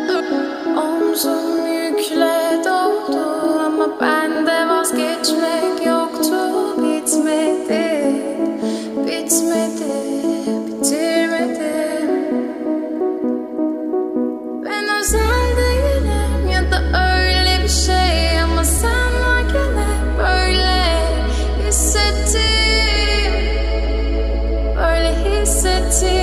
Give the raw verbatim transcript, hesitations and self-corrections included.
Omzum yükle doldu ama bende vazgeçmek yoktu. Bitmedi, bitmedi, bitirmedim. Ben özel değilim ya da öyle bir şey, ama sen varken hep böyle hissettim, böyle hissettim.